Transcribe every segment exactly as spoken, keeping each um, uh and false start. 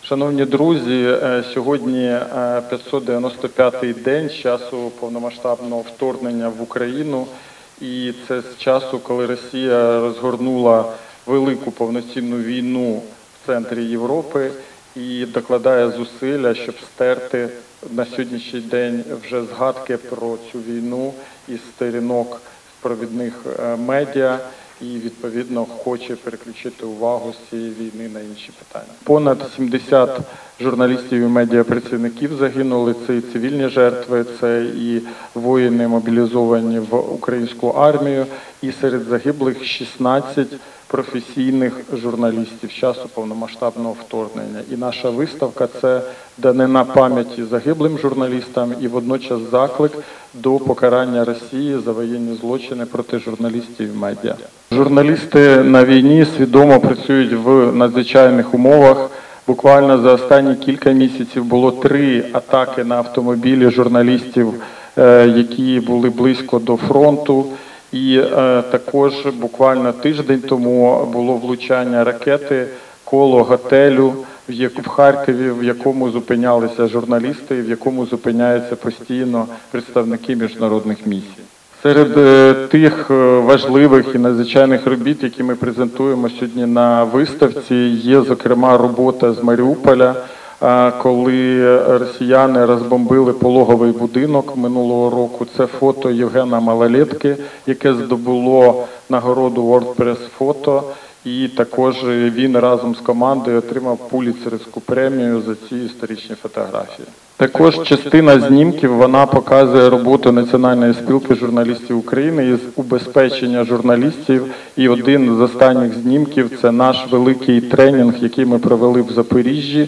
Шановні друзі, сьогодні п'ятсот дев'яносто п'ятий день з часу повномасштабного вторгнення в Україну. І це з часу, коли Росія розгорнула велику повноцінну війну в центрі Європи і докладає зусилля, щоб стерти на сьогоднішній день вже згадки про цю війну із сторінок провідних медіа. І, відповідно, хоче переключити увагу з цієї війни на інші питання. Понад сімдесят журналістів і медіапрацівників загинули, це і цивільні жертви, це і воїни мобілізовані в українську армію, і серед загиблих шістнадцять професійних журналістів з часу повномасштабного вторгнення. І наша виставка – це данина пам'яті загиблим журналістам і водночас заклик до покарання Росії за воєнні злочини проти журналістів і медіа. Журналісти на війні свідомо працюють в надзвичайних умовах. Буквально за останні кілька місяців було три атаки на автомобілі журналістів, які були близько до фронту. І е, також буквально тиждень тому було влучання ракети коло готелю в, в Харкові, в якому зупинялися журналісти і в якому зупиняються постійно представники міжнародних місій. Серед е, тих важливих і надзвичайних робіт, які ми презентуємо сьогодні на виставці, є, зокрема, робота з Маріуполя, коли росіяни розбомбили пологовий будинок минулого року. Це фото Євгена Малолетки, яке здобуло нагороду World Press Photo, і також він разом з командою отримав Пулітцерівську премію за ці історичні фотографії. Також частина знімків, вона показує роботу Національної спілки журналістів України із убезпечення журналістів. І один з останніх знімків – це наш великий тренінг, який ми провели в Запоріжжі,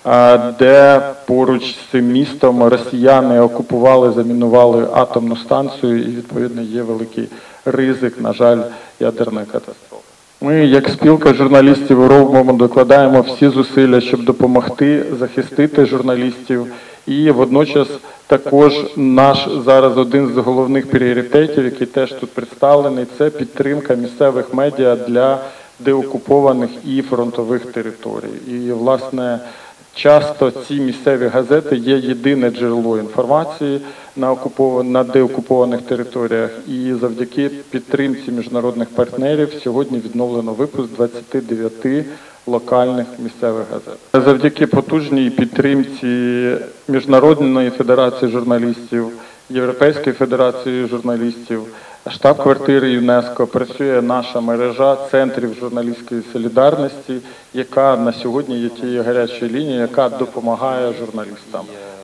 де поруч з цим містом росіяни окупували, замінували атомну станцію і, відповідно, є великий ризик, на жаль, ядерної катастрофи. Ми, як спілка журналістів, робимо, докладаємо всі зусилля, щоб допомогти захистити журналістів. І водночас також наш зараз один з головних пріоритетів, який теж тут представлений, це підтримка місцевих медіа для деокупованих і фронтових територій. І, власне, часто ці місцеві газети є єдине джерело інформації на, на деокупованих територіях. І завдяки підтримці міжнародних партнерів сьогодні відновлено випуск двадцяти дев'яти локальних місцевих газет. Завдяки потужній підтримці Міжнародної федерації журналістів, Європейської федерації журналістів, штаб-квартири ЮНЕСКО працює наша мережа центрів журналістської солідарності, яка на сьогодні є тією гарячою лінією, яка допомагає журналістам.